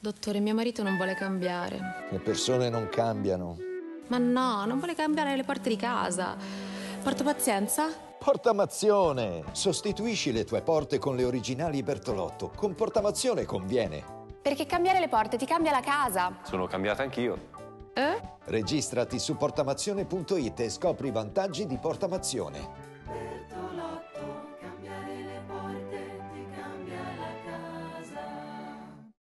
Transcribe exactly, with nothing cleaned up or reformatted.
Dottore, mio marito non vuole cambiare. Le persone non cambiano. Ma no, non vuole cambiare le porte di casa. Porto pazienza? Portamazione! Sostituisci le tue porte con le originali Bertolotto. Con Portamazione conviene. Perché cambiare le porte ti cambia la casa. Sono cambiata anch'io. Eh? Registrati su portamazione punto it e scopri i vantaggi di Portamazione.